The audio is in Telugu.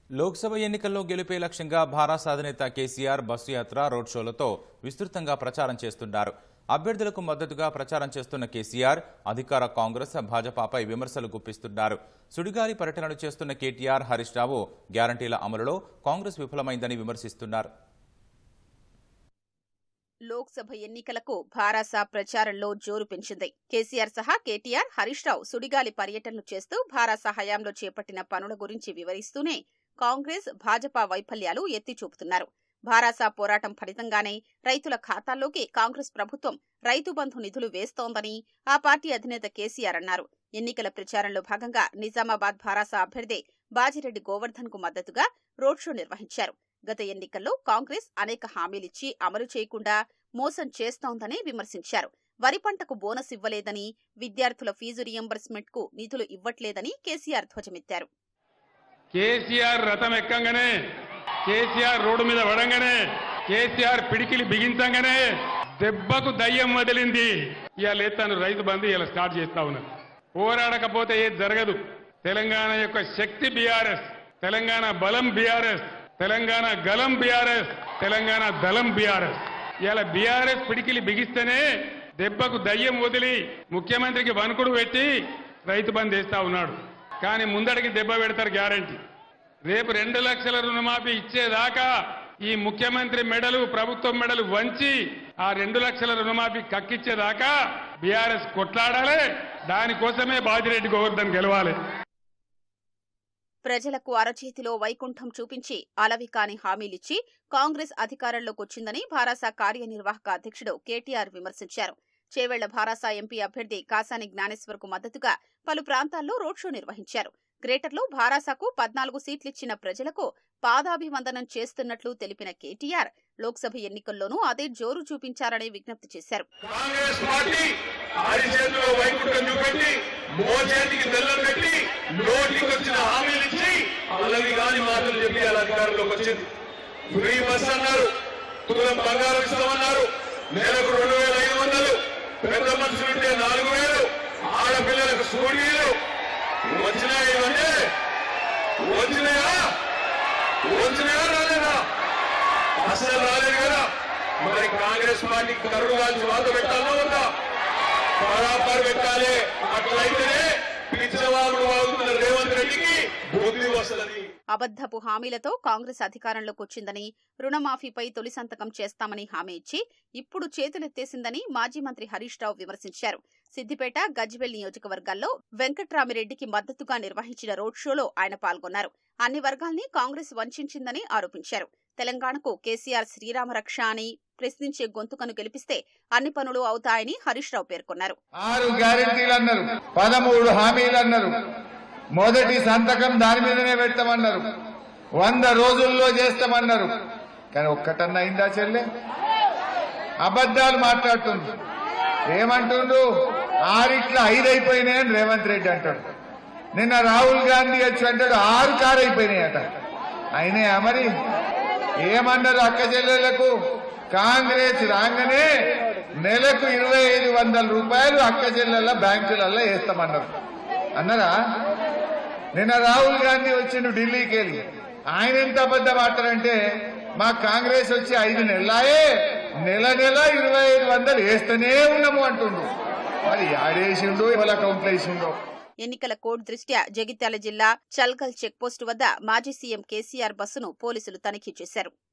లోక్సభ ఎన్నికల్లో గెలుపే లక్ష్యంగా భారత అధినేత కేసీఆర్ బస్సు యాత్ర రోడ్ షోలతో విస్తృతంగా ప్రచారం చేస్తున్నారు. అభ్యర్థులకు మద్దతుగా ప్రచారం చేస్తున్న కేసీఆర్ అధికార కాంగ్రెస్ భాజపాపై విమర్శలు గుప్పిస్తున్నారు. సుడిగాలి పర్యటనలు చేస్తున్న కేటీఆర్, హరీష్ రావు గ్యారంటీల అమలులో కాంగ్రెస్ విఫలమైందని విమర్శిస్తున్నారు. లోక్సభ ఎన్నికలకు భారాస ప్రచారంలో జోరు పెంచింది. కేసీఆర్ సహా కేటీఆర్, హరీష్ రావు సుడిగాలి పర్యటనలు చేస్తూ భారాస హయాంలో చేపట్టిన పనుల గురించి వివరిస్తూనే కాంగ్రెస్, భాజపా వైఫల్యాలు ఎత్తి చూపుతున్నారు. భారాస పోరాటం ఫలితంగానే రైతుల ఖాతాల్లోకి కాంగ్రెస్ ప్రభుత్వం రైతు బంధు నిధులు వేస్తోందని ఆ పార్టీ అధినేత కేసీఆర్ అన్నారు. ఎన్నికల ప్రచారంలో భాగంగా నిజామాబాద్ భారాస అభ్యర్థి బాజిరెడ్డి గోవర్ధన్ కు మద్దతుగా రోడ్ షో నిర్వహించారు. గత ఎన్నికల్లో కాంగ్రెస్ అనేక హామీలిచ్చి అమలు చేయకుండా మోసం చేస్తోందని విమర్శించారు. వరి పంటకు బోనస్ ఇవ్వలేదని, విద్యార్థుల ఫీజు రియంబర్స్మెంట్ కు నిధులు ఇవ్వట్లేదని కేసీఆర్ ధ్వజమెత్తారు. కేసీఆర్ రథం ఎక్కంగానే, కేసీఆర్ రోడ్డు మీద పడంగానే, కేసీఆర్ పిడికిలి బిగించంగానే దెబ్బకు దయ్యం వదిలింది. ఇవాళ తను రైతు బంధు ఇలా స్టార్ట్ చేస్తా ఉన్నారు. పోరాడకపోతే ఏది జరగదు. తెలంగాణ యొక్క శక్తి బీఆర్ఎస్, తెలంగాణ బలం బీఆర్ఎస్, తెలంగాణ గలం బీఆర్ఎస్, తెలంగాణ దళం బీఆర్ఎస్. ఇలా బీఆర్ఎస్ పిడికిలి బిగిస్తేనే దెబ్బకు దయ్యం వదిలి ముఖ్యమంత్రికి వణుకుడు పెట్టి రైతు బంధు వేస్తా ఉన్నాడు. కానీ ముందడికి దెబ్బ పెడతారు గ్యారంటీ. రేపు 2 లక్షల రుణమాఫీ ఇచ్చేదాకా ఈ ముఖ్యమంత్రి మెడలు, ప్రభుత్వం మెడలు వంచి ఆ 2 లక్షల రుణమాఫీ కక్కిచ్చేదాకా బీఆర్ఎస్ కొట్లాడాలి. దానికోసమే బాజిరెడ్డి గోవర్ధన్ గెలవాలి. ప్రజలకు అరచేతిలో వైకుంఠం చూపించి అలవికాని హామీలిచ్చి కాంగ్రెస్ అధికారంలోకి వచ్చిందని భారాస కార్యనిర్వాహక అధ్యక్షుడు కేటీఆర్ విమర్శించారు. చేవెళ్ల భారాస ఎంపీ అభ్యర్థి కాసాని జ్ఞానేశ్వర్ కు మద్దతుగా పలు ప్రాంతాల్లో రోడ్ షో నిర్వహించారు. గ్రేటర్లో భారాసకు 14 సీట్లిచ్చిన ప్రజలకు పాదాభివందనం చేస్తున్నట్లు తెలిపిన కేటీఆర్ లోక్సభ ఎన్నికల్లోనూ అదే జోరు చూపించారని విజ్ఞప్తి చేశారు. పెద్ద మనుషులుంటే 4,000, ఆడపిల్లలకు స్కూటీలు వచ్చినాయంటే వచ్చినాయా రాలేదా? అసలు రాలేదు కదా. మరి కాంగ్రెస్ పార్టీ కరుడు కాల్చి వాత పెట్టాలా వద్దా? బరాబర్ పెట్టాలి. అట్లయితేనే పిచ్చవాడు వాగుతున్న రేవంత్ రెడ్డికి బుద్ధి వస్తుంది. అబద్ధపు హామీలతో కాంగ్రెస్ అధికారంలోకి వచ్చిందని, రుణమాఫీపై తొలి సంతకం చేస్తామని హామీ ఇచ్చి ఇప్పుడు చేతులెత్తేసిందని మాజీ మంత్రి హరీష్ రావు విమర్శించారు. సిద్దిపేట, గజ్వేల్ నియోజకవర్గాల్లో వెంకట్రామిరెడ్డికి మద్దతుగా నిర్వహించిన రోడ్ షోలో ఆయన పాల్గొన్నారు. అన్ని వర్గాల్ని కాంగ్రెస్ వంచిందని ఆరోపించారు. తెలంగాణకు కేసీఆర్ శ్రీరామరక్ష అని ప్రశ్నించే గొంతుకను గెలిపిస్తే అన్ని పనులు అవుతాయని హరీష్ రావు పేర్కొన్నారు. 6 గ్యారెంటీలు అన్నారు, 13 హామీలు అన్నారు, మొదటి సంతకం దాని మీదనే పెడతామన్నారు, 100 రోజుల్లో చేస్తామన్నారు. కానీ ఒక్కటన్నా అయిందా చెల్లె? అబద్దాలు మాట్లాడుతుంది. ఏమంటుండ్రు? 6 అయిపోయినాయని రేవంత్ రెడ్డి అంటాడు. నిన్న రాహుల్ గాంధీ వచ్చి అంటాడు 6 అయిపోయినాయట. అయినాయా మరి? ఏమన్నారు? అక్క చెల్లెళ్లకు కాంగ్రెస్ రాగానే నెలకు 2,500 రూపాయలు అక్క చెల్లెళ్ళ బ్యాంకులలో వేస్తామన్నారు. అన్నారా? నిన్న రాహుల్ గాంధీ వచ్చిండు ఢిల్లీకి వెళ్ళి. ఆయన ఎంత అబద్ధం ఆడతారంటే మా కాంగ్రెస్ వచ్చి 5 నెలలాయే నెల 2,500 వేస్తూనే ఉన్నాము అంటుండ్రు. మరి ఆడేసిండో ఇవాళ అకౌంట్లో వేసిండో. ఎన్నికల కోడ్ దృష్ట్యా జగిత్యాల జిల్లా చల్గల్ చెక్పోస్టు వద్ద మాజీ సీఎం కేసీఆర్ బస్సును పోలీసులు తనిఖీ చేశారు.